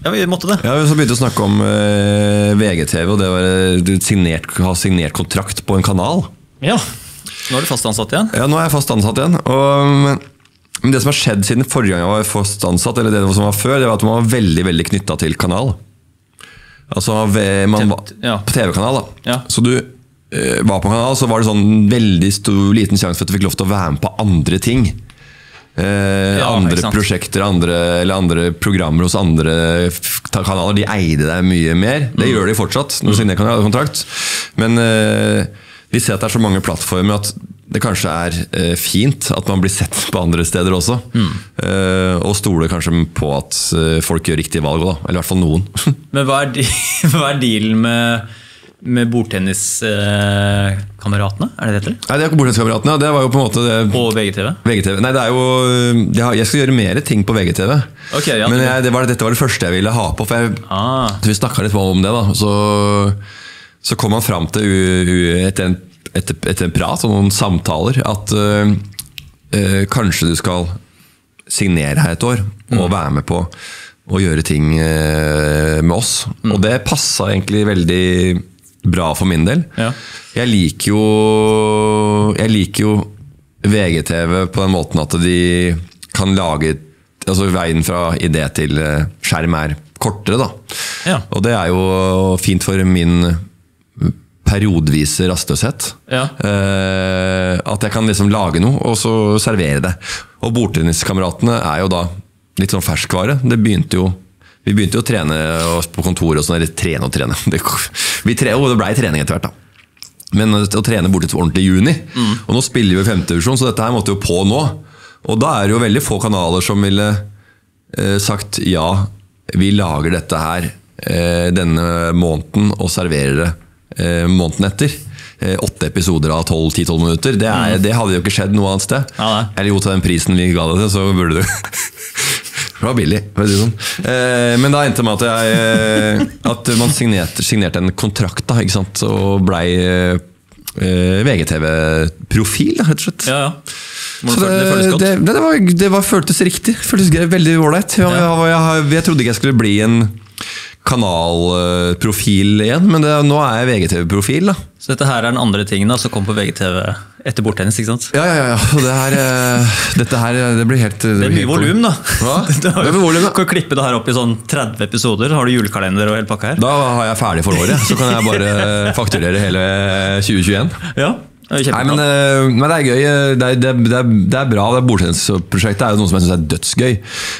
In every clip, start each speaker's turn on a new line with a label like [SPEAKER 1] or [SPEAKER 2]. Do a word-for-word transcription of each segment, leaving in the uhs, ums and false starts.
[SPEAKER 1] Ja, vi måtte det.
[SPEAKER 2] Ja, vi så begynte å snakke om uh, V G T V, og det var uh, signert, ha signert kontrakt på en kanal.
[SPEAKER 1] Ja, nå er du fast ansatt igjen.
[SPEAKER 2] Ja, nå er jeg fast ansatt igjen. Og, men det som har skjedd siden forrige gang jeg var fast ansatt, eller det som var før, det var at man var veldig, veldig knyttet til kanal. Altså, man var
[SPEAKER 1] ja.
[SPEAKER 2] på T V-kanal da.
[SPEAKER 1] Ja.
[SPEAKER 2] Så du uh, var på kanal, så var det sånn veldig stor, liten sjanse for at du fikk lov til å være med på andre ting. Eh, ja, andre prosjekter andre, eller andre programmer hos andre kanaler, de eide deg mye mer. Det mm. gjør de fortsatt når du signerer kanalkontrakt. Men eh, vi ser at det er så mange plattformer at det kanskje er eh, fint at man blir sett på andre steder også. Mm. eh, Og stoler kanskje på at eh, folk gjør riktige valg også, eller i hvert fall noen.
[SPEAKER 1] Men hva er, de, hva er dealen med med bordtenniskameratene, er det det heter?
[SPEAKER 2] Nei, det er bordtenniskameratene, det var jo på en måte det,
[SPEAKER 1] på V G T V?
[SPEAKER 2] V G T V. Nei, det er jo jeg, jeg skal gjøre mer ting på V G T V.
[SPEAKER 1] Okay, ja,
[SPEAKER 2] men jeg, det var, dette var det første jeg ville ha på, for jeg, ah. vi snakket litt om det da. Så, så kom man frem til etter en, etter, etter en prat og noen samtaler at uh, uh, kanskje du skal signere her et år og mm. være med på å gjøre ting uh, med oss. Mm. Og det passet egentlig veldig bra for min del. Ja. Jeg liker jo Jeg liker jo V G T V på den måten at de kan lage, altså veien fra idé til skjerm er kortere da. Ja. Og det er jo fint for min periodvise rastløshet. Ja. Eh, at jeg kan liksom lage noe og så servere det. Og bordtenniskameratene er jo da litt sånn ferskvare. Det begynte jo Vi begynte jo å trene på kontoret og sånn, eller trene og trene. Det, vi tre, og det ble trening etter hvert da. Men å trene borte til ordentlig i juni. Mm. Og nå spiller vi i femte divisjon, så dette her måtte jo på nå. Og da er det jo veldig få kanaler som ville eh, sagt ja, vi lager dette her eh, denne måneden og serverer det eh, måneden etter. Eh, åtte episoder av tolv til tolv minutter. Det, er, mm. det hadde jo ikke skjedd noe annet sted. Ja, eller jo, til den prisen vi ga det til, så burde du... Det var billig, for å si det sånn. Eh, men da endte det med at, jeg, at man signerte, signerte en kontrakt da, ikke sant? Og ble eh, V G T V-profil, rett og slett.
[SPEAKER 1] Ja, ja.
[SPEAKER 2] Så det, det føltes godt? Det, det, var, det var, føltes riktig. Føltes veldig ålreit. Jeg, jeg, jeg, jeg trodde ikke jeg skulle bli en kanalprofil igjen, men det, nå er jeg V G T V-profil da.
[SPEAKER 1] Så dette her er den andre tingen da, som kom på V G T V etter bordtennis, ikke sant?
[SPEAKER 2] Ja, ja, ja. Det her, dette her, det blir helt...
[SPEAKER 1] Det er mye volum da.
[SPEAKER 2] Hva? Det er mye volum da.
[SPEAKER 1] Kan du klippe det her opp i sånn tretti episoder? Har du julekalender og hele pakka her?
[SPEAKER 2] Da har jeg ferdig for året, så kan jeg bare fakturere hele tjue tjueen.
[SPEAKER 1] Ja.
[SPEAKER 2] Nei, men, men det er gøy. Det er, det er, det er bra. Det bordtennisprosjektet er jo noe som jeg synes er dødsgøy.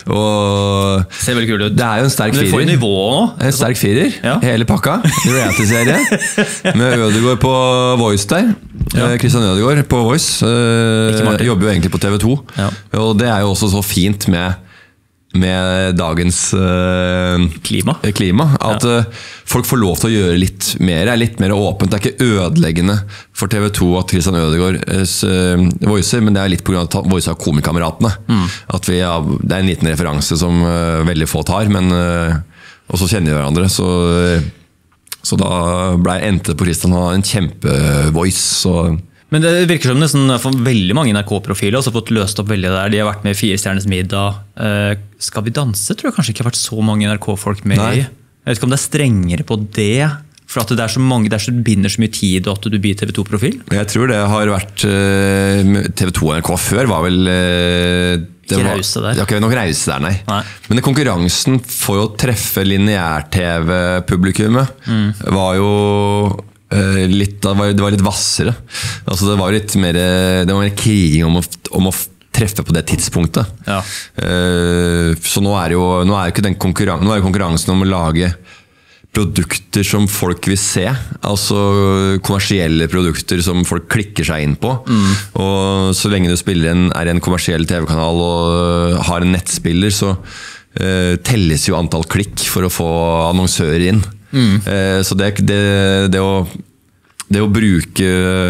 [SPEAKER 2] Og
[SPEAKER 1] ser veldig kul ut.
[SPEAKER 2] Det er jo en sterk firer.
[SPEAKER 1] Men det får jo nivå nå.
[SPEAKER 2] En sterk firer, ja. Hele pakka. Reality-serie. Med Ødegaard på Voice der. Ja. Kristian Ødegaard på Voice. Jobber jo egentlig på T V to. Ja. Og det er jo også så fint med med dagens uh,
[SPEAKER 1] klima.
[SPEAKER 2] klima at ja. uh, folk får lov til å gjøre litt mer, er litt mer åpent. Det er ikke ødeleggende for T V to at Kristian Ødegaard uh, voicer, men det er litt på grunn av at voicer av komikameratene. Mm. At vi, ja, det er en liten referanse som uh, veldig få tar, men uh, og så kjenner vi hverandre, så, uh, så da ble jeg endte på Kristian, han har en kjempe-voice, så
[SPEAKER 1] men det virker som nesten for veldig mange N R K-profiler har fått løst opp veldig der. De har vært med i Fire stjerners middag. Uh, Skal vi danse? Tror jeg kanskje ikke har vært så mange N R K-folk med i. Jeg vet ikke om det er strengere på det, for at det er så mange, det er så binder så mye tid at du blir T V to-profil.
[SPEAKER 2] Jeg tror det har vært uh, T V to og N R K før var vel uh, det
[SPEAKER 1] ikke rause der.
[SPEAKER 2] Det var ikke noe rause der, nei. nei. Men konkurransen for å treffe lineær-T V-publikummet mm. var jo Litt, det, var, det var litt vassere. Altså det var litt mer, det var mer kriging om å, om å treffe på det tidspunktet. Ja. Uh, så nå er jo nå er jo ikke den konkurransen, nå er jo konkurransen om å lage produkter som folk vil se. Altså kommersielle produkter som folk klikker seg inn på. Mm. Og så lenge du spiller en, er en kommersiell T V-kanal og har en nettspiller, så uh, telles jo antall klikk for å få annonsører inn. Mm. Så det, det, det, å, det å bruke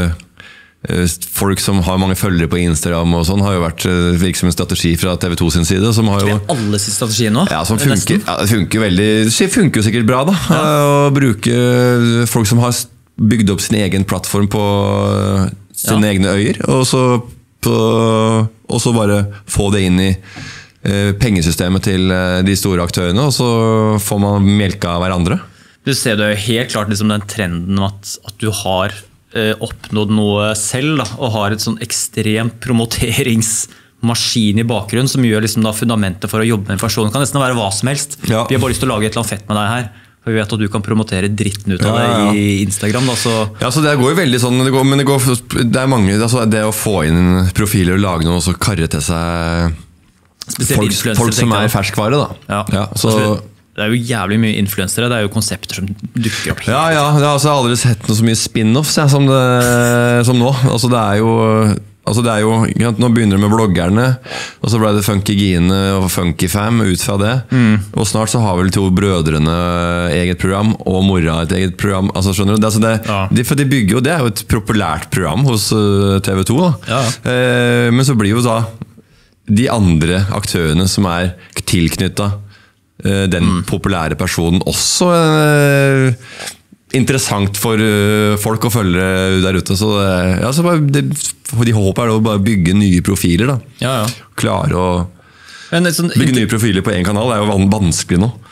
[SPEAKER 2] folk som har mange følgere på Instagram og sånn, har jo vært virket som en strategi fra T V to sin side, som har jo,
[SPEAKER 1] det er alle sin strategi nå?
[SPEAKER 2] Ja, som funker, ja, det funker veldig, det funker jo sikkert bra da, ja. Å bruke folk som har bygd opp sin egen plattform på sine ja. egne øyer, og så, på, og så bare få det inn i pengesystemet til de store aktørene, og så får man melka hverandre.
[SPEAKER 1] Du ser det jo helt klart liksom den trenden at, at du har eh, oppnådd noe selv, da, og har et sånn ekstremt promoteringsmaskin i bakgrunnen som gjør liksom da fundamentet for å jobbe med inflasjon. Det kan nesten være hva som helst.
[SPEAKER 2] Ja.
[SPEAKER 1] Vi har bare lyst til å lage et eller annet fett med deg her. For vi vet at du kan promotere dritten ut av det ja, ja. i Instagram. Da, så
[SPEAKER 2] ja, så det går jo veldig sånn, det går, men det, går, det er mange, altså det å få inn profiler og lage noe og så karre til seg folk, folk som er ferskvare da.
[SPEAKER 1] Ja.
[SPEAKER 2] Ja, så,
[SPEAKER 1] det er jo jævlig mye influensere, det er jo konsepter som dukker opp.
[SPEAKER 2] Ja, ja, jeg har altså aldri sett noe så mye spin-offs ja, som, det, som nå. Altså det er jo... Altså det er jo, nå begynner det med bloggerne, og så ble det Funky Gine og Funky Fam ut fra det. Mm. Og snart så har vel to brødrene eget program, og mora et eget program. Altså skjønner du? Det, altså det, ja. de, for de bygger jo, det er jo et populært program hos uh, T V to. Da.
[SPEAKER 1] Ja.
[SPEAKER 2] Eh, men så blir jo da de andre aktørene som er tilknyttet uh, den mm. populære personen også uh, interessant for uh, folk å følge der ute. Så, uh, ja, så bare, det, de håper er å bare bygge nye profiler. Da.
[SPEAKER 1] Ja, ja.
[SPEAKER 2] Klare å
[SPEAKER 1] Men, sånn,
[SPEAKER 2] bygge nye profiler på en kanal er jo vanskelig nå.